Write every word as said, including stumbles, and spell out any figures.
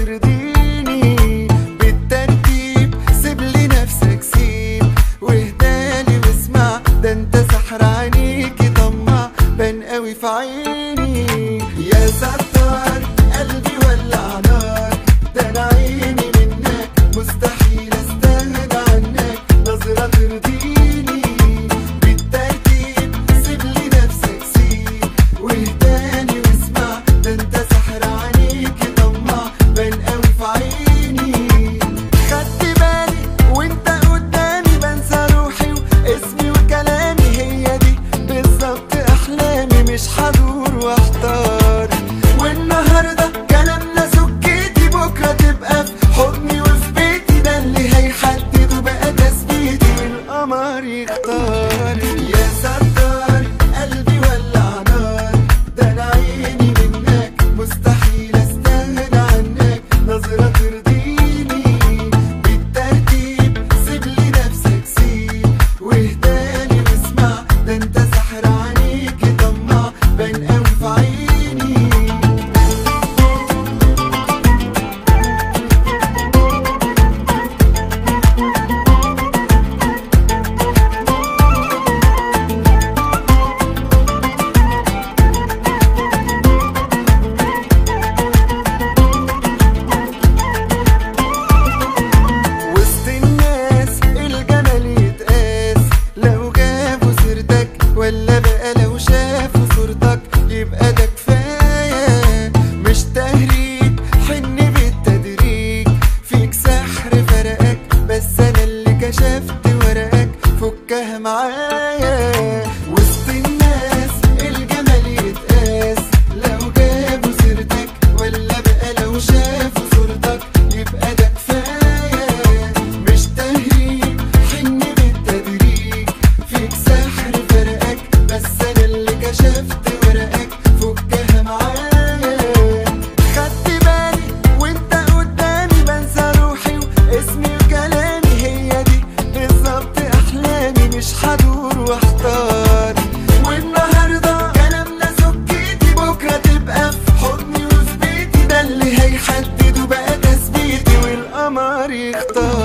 ترضيني بالترتيب، سيبلي نفسك سيب واهدالي واسمع، ده انت سحر عينيكي طمع بان قوي في عيني. يا ستار قلبي ولع نار، ده انا عيني منك مستحيل استغنى عنك، نظرة ترضيني بالترتيب، سيبلي نفسك سيب واهدالي واسمع، ده انت سحر عينيكي طمع بان قوي في عيني. خدت بالي وانت قدامي بنسى روحي واسمي وكلامي، هي دي بالظبط احلامي، مش هدور واحتار. والنهارده كلامنا سكتي، بكره تبقى في حضني وفي بيتي، ده اللي هيحدد وبقى تثبيتي والقمر يختار. يا ستار قلبي ولع نار، ده انا عيني منك مستحيل استغنى عنك، نظرة ترضيني بالترتيب، سيبلي نفسك سيب واهدالي واسمع، ده انت سحر عينيكي طمع بان قوي في عيني. وسط الناس الجمال يتقاس، لو جابوا سيرتك ولا بقى لو شافوا صورتك يبقى ده كفاية، مش تهريج حن بالتدريج، فيك سحر فرقك بس انا اللي كشفت ورقك، فكها معايا. وسط الناس الجمال يتقاس، لو جابوا سيرتك ولا بقى لو شافوا صورتك يبقى ده كفاية، مش تهريج حن بالتدريج، فيك سحر فرقك بس انا اللي كشفت ورقك، فكها معايا. خدت بالي وانت قدامي بنسى روحي واسمي وكلامي، هي دي بالظبط احلامي، مش هدور واحتار. والنهارده كلامنا سكتي، بكره تبقى في حضني وفي بيتي، ده اللي هيحدد وبقى تثبيتي والقمر يختار.